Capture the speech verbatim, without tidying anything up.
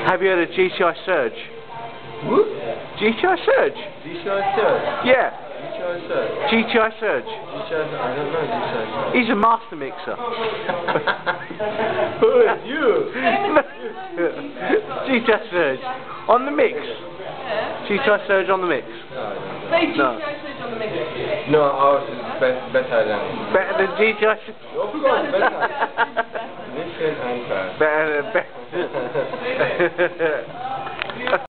Have you heard of G T I Serge? Who? G T I Serge? G T I Serge? Yeah. G T I Serge? G T I Serge. G T I Serge? I don't know G T I Serge. He's a master mixer. Who is you? G T I Serge. On the mix. G T I Serge on the mix. Say G T I No. Serge on the mix. No, ours is be better than... Better than G T I Serge? Of course, better. Listen and fast. Better than... Better.